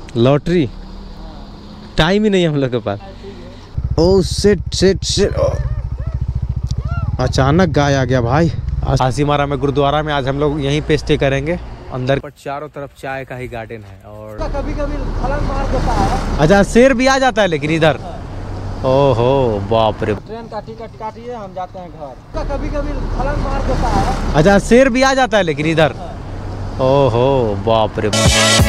Lottery time ही नहीं है हम लोग के पास। ओह शिट शिट शिट, अचानक गाय आ गया भाई। हासीमारा में गुरुद्वारा में आज हम लोग यहीं पे स्टे करेंगे। अंदर पर चारों तरफ चाय का ही गार्डन है और कभी कभी छलांग मार देता है। अच्छा शेर भी आ जाता है लेकिन इधर। ओहो बाप रे। ट्रेन का टिकट काटिए, हम जाते हैं घर। कभी कभी छलांग मार देता है। अच्छा शेर भी आ जाता है लेकिन इधर। ओहो बाप रे।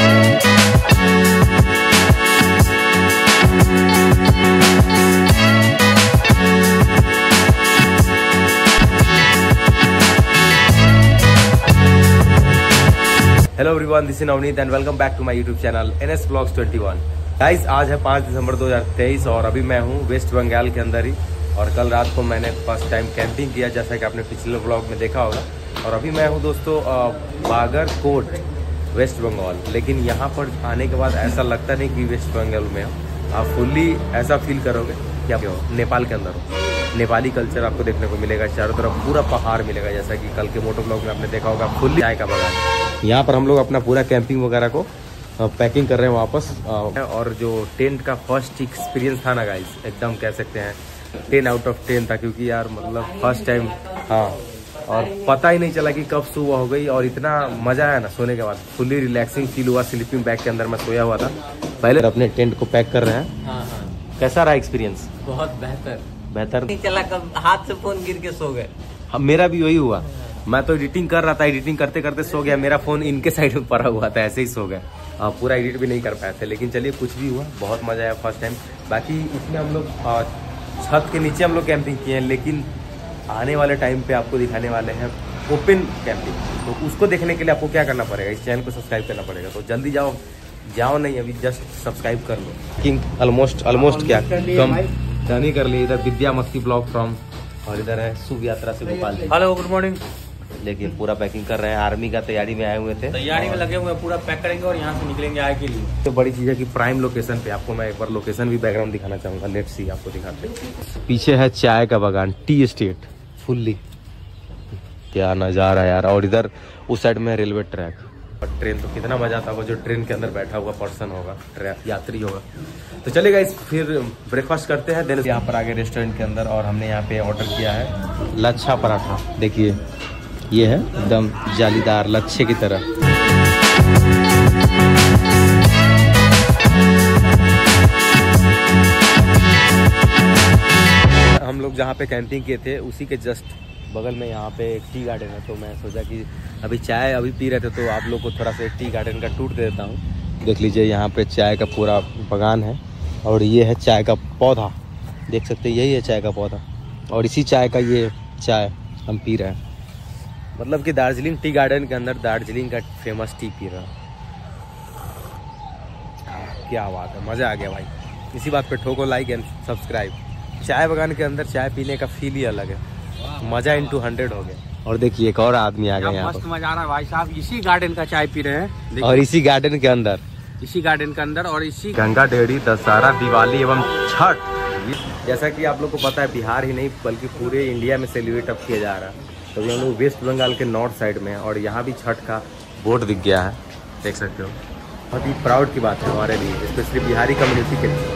Hello everyone, this is Navneet and welcome back to my YouTube channel NS Vlogs 21। Guys आज है 5 दिसंबर 2023 और अभी मैं हूँ वेस्ट बंगाल के अंदर ही। और कल रात को मैंने फर्स्ट टाइम कैंपिंग किया, जैसा कि आपने पिछले व्लॉग में देखा होगा। और अभी मैं हूँ दोस्तों बागरकोट वेस्ट बंगाल। लेकिन यहाँ पर आने के बाद ऐसा लगता नहीं कि वेस्ट बंगाल में हो, आप फुल्ली ऐसा फील करोगे कि आप नेपाल के अंदर हो। नेपाली कल्चर आपको देखने को मिलेगा, चारों तरफ पूरा पहाड़ मिलेगा, जैसा कि कल के मोटो ब्लॉग में आपने देखा होगा। फुल्ली चाय का बागान। यहाँ पर हम लोग अपना पूरा कैंपिंग वगैरह को पैकिंग कर रहे हैं वापस। और जो टेंट का फर्स्ट एक्सपीरियंस था ना गाइस, एकदम कह सकते हैं 10 आउट ऑफ 10 था। क्योंकि यार मतलब फर्स्ट टाइम, हाँ, और पता ही नहीं चला कि कब सुबह हो गई। और इतना मजा आया ना सोने के बाद, फुल्ली रिलैक्सिंग फील हुआ। स्लीपिंग बैग के अंदर मैं सोया हुआ था। पहले अपने टेंट को पैक कर रहे हैं। हाँ। कैसा रहा एक्सपीरियंस? बहुत बेहतर। बेहतर नहीं चला, कब हाथ से फोन गिर के सो गए। मेरा भी वही हुआ। मैं तो एडिटिंग कर रहा था, एडिटिंग करते करते सो गया। मेरा फोन इनके साइड में पड़ा हुआ था, ऐसे ही सो गया। पूरा एडिट भी नहीं कर पाए थे। लेकिन चलिए कुछ भी हुआ, बहुत मजा आया फर्स्ट टाइम। बाकी इसमें हम लोग छत के नीचे हम लोग कैंपिंग किए हैं। लेकिन आने वाले टाइम पे आपको दिखाने वाले हैं ओपन कैंपिंग। तो उसको देखने के लिए आपको क्या करना पड़ेगा, इस चैनल को सब्सक्राइब करना पड़ेगा। तो जल्दी जाओ नहीं, अभी जस्ट सब्सक्राइब कर लो। किंग ऑलमोस्ट क्या कम नहीं कर लिए। इधर विद्या मस्ती ब्लॉग फ्रॉम, और इधर है शुभ यात्रा से Gopal ji. Hello good morning. देखिए पूरा पैकिंग कर रहे हैं। आर्मी का तैयारी में आए हुए थे, तैयारी में लगे हुए, पूरा पैक करेंगे और यहाँ से निकलेंगे आए के लिए। तो बड़ी चीज है कि प्राइम लोकेशन पे आपको मैं एक बार लोकेशन भी बैकग्राउंड दिखाना चाहूंगा। लेट्स सी, आपको दिखाते हैं। पीछे है चाय का बागान, टी एस्टेट फुल्ली। क्या नजारा यार। और इधर उस साइड में रेलवे ट्रैक और ट्रेन। तो कितना मजा आता होगा जो ट्रेन के अंदर बैठा हुआ पर्सन होगा, यात्री होगा। तो चलेगा इस फिर ब्रेकफास्ट करते हैं। देन यहाँ पर आगे रेस्टोरेंट के अंदर, और हमने यहाँ पे ऑर्डर किया है लच्छा पराठा। देखिए ये है एकदम जालीदार लच्छे की तरह। हम लोग जहाँ पे कैंपिंग किए थे उसी के जस्ट बगल में यहाँ पे एक टी गार्डन है। तो मैं सोचा कि अभी चाय पी रहे थे, तो आप लोग को थोड़ा सा एक टी गार्डन का टूर दे देता हूँ। देख लीजिए यहाँ पे चाय का पूरा बागान है। और ये है चाय का पौधा, देख सकते हैं, यही है चाय का पौधा। और इसी चाय का ये चाय हम पी रहे हैं। मतलब कि दार्जिलिंग टी गार्डन के अंदर दार्जिलिंग का फेमस टी पी रहा है। क्या बात है, मज़ा आ गया भाई। इसी बात पे ठोको लाइक एंड सब्सक्राइब। चाय बागान के अंदर चाय पीने का फील ही अलग है, मजा into 100 हो गया। और देखिए एक और आदमी आ गया यहाँ मस्त मजा आ रहा है भाई साहब। इसी गार्डन का चाय पी रहे हैं, और इसी गार्डन के अंदर, इसी गार्डन के अंदर। और इसी गंगा डेयरी, दशहरा, दिवाली एवं छठ, जैसा कि आप लोग को पता है बिहार ही नहीं बल्कि पूरे इंडिया में सेलिब्रेट अब किया जा रहा है। तो हम लोग वेस्ट बंगाल के नॉर्थ साइड में, और यहाँ भी छठ का बोर्ड दिख गया है, देख सकते हो। बहुत ही प्राउड की बात है हमारे लिए, स्पेशली बिहारी कम्युनिटी के लिए।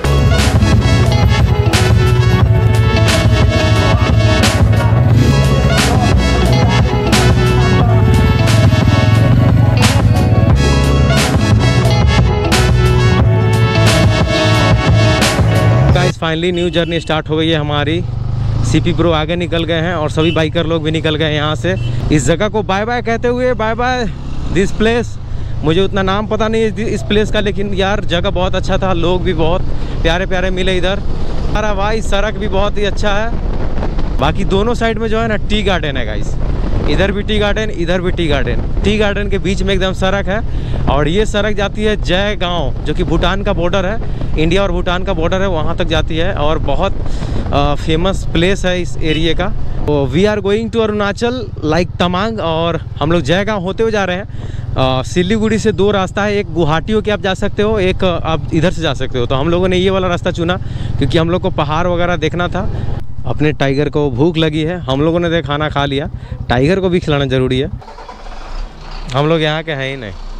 फाइनली न्यू जर्नी स्टार्ट हो गई है हमारी। सीपी ब्रो आगे निकल गए हैं और सभी बाइकर लोग भी निकल गए हैं यहाँ से। इस जगह को बाय बाय कहते हुए, बाय बाय दिस प्लेस। मुझे उतना नाम पता नहीं है इस प्लेस का, लेकिन यार जगह बहुत अच्छा था, लोग भी बहुत प्यारे प्यारे मिले इधर। अरे भाई सड़क भी बहुत ही अच्छा है। बाकी दोनों साइड में जो है ना टी गार्डन है गाइस, इधर भी टी गार्डन, इधर भी टी गार्डन। टी गार्डन के बीच में एकदम सड़क है, और ये सड़क जाती है जय गाँव, जो कि भूटान का बॉर्डर है, इंडिया और भूटान का बॉर्डर है, वहाँ तक जाती है। और बहुत फेमस प्लेस है इस एरिया का। तो we are going to Arunachal like Tamang, और हम लोग जय गाँव होते हुए जा रहे हैं। सिलीगुड़ी से 2 रास्ता है, एक गुवाहाटी होके आप जा सकते हो, एक आप इधर से जा सकते हो। तो हम लोगों ने ये वाला रास्ता चुना क्योंकि हम लोग को पहाड़ वगैरह देखना था। अपने टाइगर को भूख लगी है, हम लोगों ने तो खाना खा लिया, टाइगर को भी खिलाना ज़रूरी है। हम लोग यहाँ के हैं ही नहीं,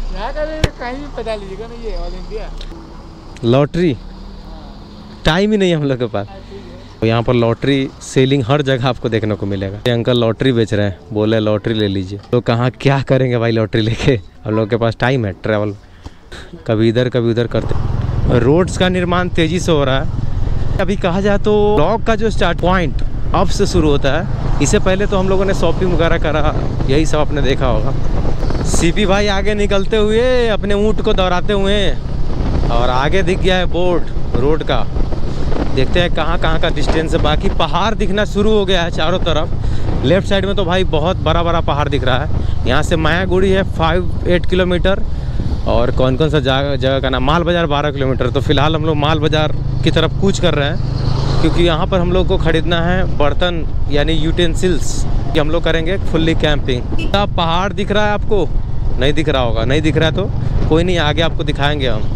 यहाँ का कहीं भी पता लीजिएगा ना, ये ऑल इंडिया लॉटरी टाइम ही नहीं है हम लोग के पास। तो यहाँ पर लॉटरी सेलिंग हर जगह आपको देखने को मिलेगा। ये अंकल लॉटरी बेच रहे हैं, बोले लॉटरी ले लीजिए। तो कहाँ क्या करेंगे भाई लॉटरी लेके, हम लोग के पास टाइम है ट्रैवल, कभी इधर कभी उधर करते। रोड्स का निर्माण तेजी से हो रहा है। अभी कहा जाए तो ब्लॉग का जो स्टार्ट पॉइंट अब से शुरू होता है। इससे पहले तो हम लोगों ने शॉपिंग वगैरह करा, यही सब आपने देखा होगा। सीपी भाई आगे निकलते हुए अपने ऊँट को दौड़ाते हुए, और आगे दिख गया है बोर्ड रोड का। देखते हैं कहाँ कहाँ का डिस्टेंस है। बाकी पहाड़ दिखना शुरू हो गया है चारों तरफ। लेफ्ट साइड में तो भाई बहुत बड़ा बड़ा पहाड़ दिख रहा है। यहाँ से मायागुड़ी है 5-8 किलोमीटर, और कौन कौन सा जगह का नाम, माल बाज़ार 12 किलोमीटर। तो फिलहाल हम लोग माल बाज़ार की तरफ कूच कर रहे हैं, क्योंकि यहाँ पर हम लोग को ख़रीदना है बर्तन यानी यूटेंसिल्स कि हम लोग करेंगे फुल्ली कैंपिंग। अब पहाड़ दिख रहा है आपको? नहीं दिख रहा होगा। नहीं दिख रहा है तो कोई नहीं, आगे आपको दिखाएंगे हम।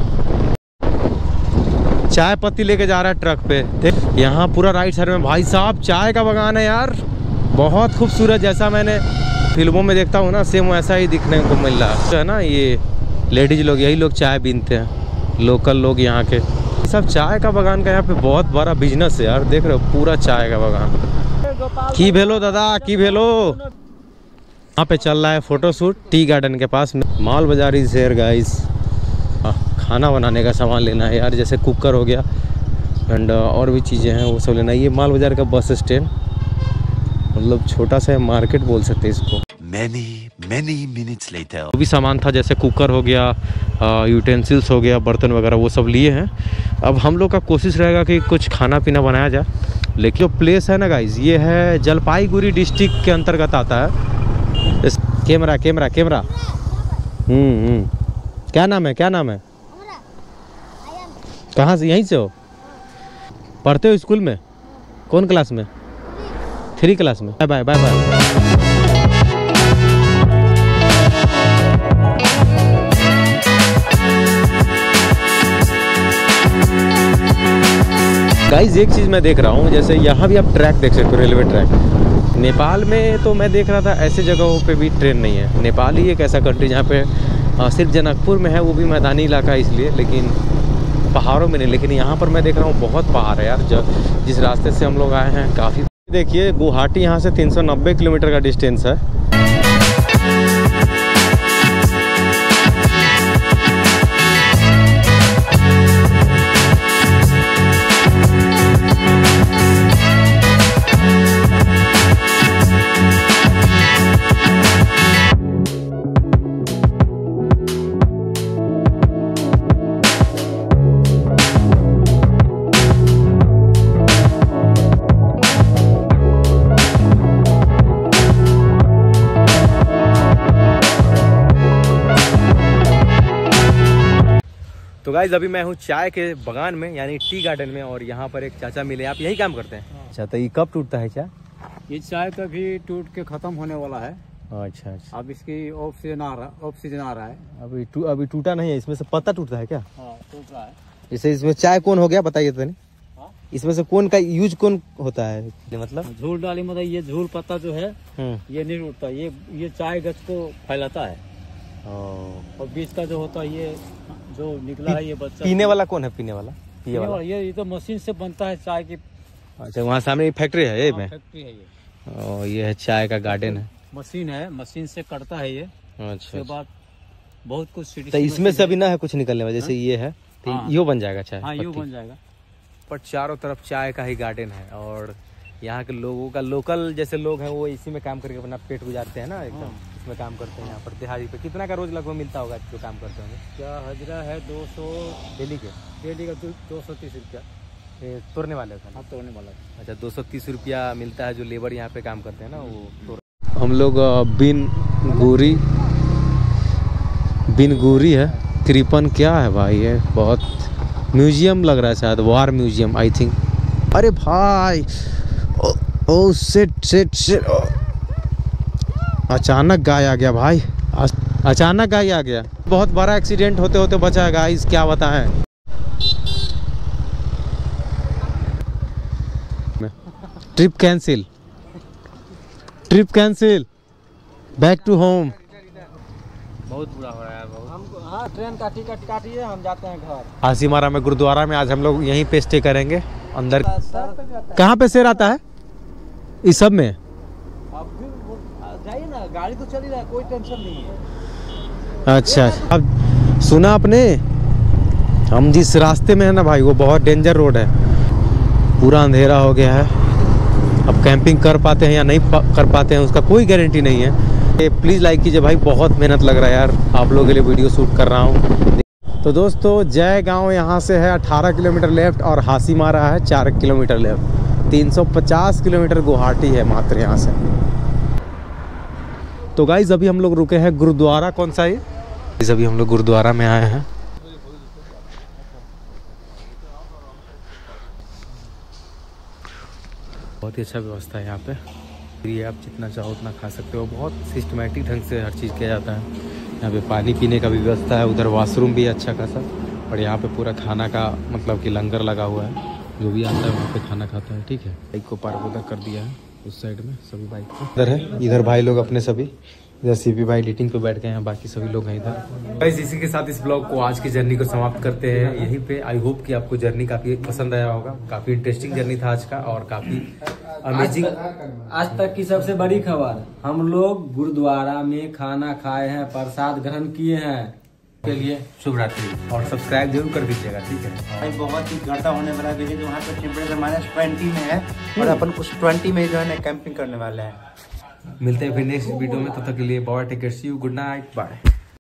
चाय पत्ती लेके जा रहा है ट्रक पे। यहाँ पूरा राइट साइड में भाई साहब चाय का बागान है यार, बहुत खूबसूरत। जैसा मैंने फिल्मों में देखता हूँ ना, सेम वैसा ही दिखने को मिल रहा है। तो है ना, ये लेडीज लोग, यही लोग चाय बीनते हैं, लोकल लोग यहाँ के। सब चाय का बागान का यहाँ पे बहुत बड़ा बिजनेस है यार। देख रहे हो पूरा चाय का बागान। की भेलो दादा, की भेलो। यहाँ पे चल रहा है फोटोशूट टी गार्डन के पास। माल बाजार इज हियर गाइस। खाना बनाने का सामान लेना है यार, जैसे कुकर हो गया एंड और भी चीज़ें हैं वो सब लेना है। ये माल बाजार का बस स्टैंड, मतलब छोटा सा मार्केट बोल सकते हैं इसको। many minutes later वो भी सामान था, जैसे कुकर हो गया, यूटेंसिल्स हो गया, बर्तन वगैरह वो सब लिए हैं। अब हम लोग का कोशिश रहेगा कि कुछ खाना पीना बनाया जाए। लेकिन जो प्लेस है ना गाइज, ये है जलपाईगुड़ी डिस्ट्रिक्ट के अंतर्गत आता है। कैमरा कैमरा कैमरा क्या नाम है, क्या नाम है? कहाँ से? यहीं से हो? पढ़ते हो स्कूल में? कौन क्लास में? 3 क्लास में। Bye bye bye bye. Guys एक चीज़ मैं देख रहा हूँ, जैसे यहाँ भी आप ट्रैक देख सकते हो, रेलवे ट्रैक। नेपाल में तो मैं देख रहा था ऐसे जगहों पे भी ट्रेन नहीं है। नेपाल ही एक ऐसा कंट्री जहाँ पे सिर्फ जनकपुर में है, वो भी मैदानी इलाका है इसलिए, लेकिन पहाड़ों में नहीं। लेकिन यहाँ पर मैं देख रहा हूँ बहुत पहाड़ है यार। जिस रास्ते से हम लोग आए हैं काफ़ी। देखिए गुवाहाटी यहाँ से 390 किलोमीटर का डिस्टेंस है। तो गाइज अभी मैं हूँ चाय के बागान में यानी टी गार्डन में, और यहाँ पर एक चाचा मिले। आप यही काम करते हैं? अच्छा, तो ये कब टूटता है चाय? ये चाय तो अभी टूट के खत्म होने वाला है। अच्छा अच्छा। अब इसकी ऑफ सीजन आ रहा है। अभी टूटा नहीं है, इसमें से पत्ता टूटता है क्या? हाँ, टूट रहा है। जैसे इसमें चाय कौन हो गया बताइए तो नहीं। इसमें से कौन का यूज कौन होता है? मतलब झूल डाली, मतलब ये झूल पत्ता जो है ये नहीं टूटता। ये चाय गच को फैलाता है। और बीच का जो होता है ये जो निकला है ये बच्चा। पीने वाला कौन है? पीने वाला ये तो मशीन से बनता है चाय की। अच्छा, वहाँ सामने फैक्ट्री है? ये में फैक्ट्री है ये। और ये है चाय का गार्डन है। मशीन है, मशीन से कटता है ये। अच्छा, उसके बाद बहुत कुछ। तो इसमें से अभी ना है कुछ निकलने वाला, जैसे ये है तो यो बन जाएगा चाय। हाँ, यो बन जाएगा। पर चारों तरफ चाय का ही गार्डन है, और यहाँ के लोगों का, लोकल जैसे लोग हैं वो इसी में काम करके अपना पेट गुजारते हैं ना, एकदम इसमें काम करते हैं। यहाँ पर दिहाड़ी पे कितना का रोज लगभग मिलता होगा जो काम करते होंगे? क्या हजरा है? 200 डेली के? डेली का 230 रुपया तोड़ने वाले का? हाँ, तोड़ने वाला। अच्छा, 230 रुपया मिलता है जो लेबर यहाँ पे काम करते हैं ना वो। हम लोग बिन गुरी है। कृपन क्या है भाई? ये बहुत म्यूजियम लग रहा है, शायद वार म्यूजियम आई थिंक। अरे भाई ओ शिट अचानक गाय आ गया भाई, अचानक गाय आ गया। बहुत बड़ा एक्सीडेंट होते होते बचा है गाइस, क्या बताएं। Trip cancel, back to home. बहुत बुरा हो रहा है। बहुत हाँ, ट्रेन का टिकट काटिए, हम जाते हैं घर। हासीमारा में गुरुद्वारा में आज हम लोग यहीं पे स्टे करेंगे। अंदर कहाँ पे शेर आता है इस सब में? अब जाइए ना, गाड़ी तो चली रहा है, कोई टेंशन नहीं है। अच्छा, अब सुना आपने, हम जिस रास्ते में है ना भाई, वो बहुत डेंजर रोड है, पूरा अंधेरा हो गया है। अब कैंपिंग कर पाते हैं या नहीं कर पाते हैं उसका कोई गारंटी नहीं है। प्लीज़ लाइक कीजिए भाई, बहुत मेहनत लग रहा है यार, आप लोगों के लिए वीडियो शूट कर रहा हूँ। तो दोस्तों, जय गांव यहाँ से है 18 किलोमीटर लेफ्ट और हासीमारा है 4 किलोमीटर लेफ्ट। 350 किलोमीटर गुवाहाटी है मात्र यहाँ से। तो गाइज अभी हम लोग रुके हैं गुरुद्वारा, कौन सा है? अभी हम लोग गुरुद्वारा में आए हैं। बहुत ही अच्छा व्यवस्था है यहाँ पे, ये आप जितना चाहो उतना खा सकते हो। बहुत सिस्टमेटिक ढंग से हर चीज़ किया जाता है। यहाँ पे पानी पीने का भी व्यवस्था है, उधर वॉशरूम भी है अच्छा खासा, और यहाँ पे पूरा खाना का मतलब कि लंगर लगा हुआ है, जो भी आता है वहाँ पे खाना खाता है। ठीक है, बाइक को पार्क उधर कर दिया है उस साइड में, सभी बाइक को इधर है। इधर भाई लोग अपने सभी, इधर सीपी भाई एडिटिंग पे बैठ गए हैं, बाकी सभी लोग हैं इधर। गाइस इसी के साथ इस ब्लॉग को, आज की जर्नी को समाप्त करते हैं यहीं पे। आई होप कि आपको जर्नी काफी पसंद आया होगा। काफी इंटरेस्टिंग जर्नी था आज का और काफी अमेजिंग। आज तक की सबसे बड़ी खबर, हम लोग गुरुद्वारा में खाना खाए हैं, प्रसाद ग्रहण किए हैं। के लिए शुभ रात्रि और सब्सक्राइब जरूर कर दीजिएगा। ठीक है, बहुत ही गर्दा होने वाला विलेज, वहाँ पे टेम्परेचर -20 में है और अपन उस 20 में जो है ना कैंपिंग करने वाले हैं। मिलते हैं फिर नेक्स्ट वीडियो में, तब तक के लिए bye, take care, see you, good night, bye.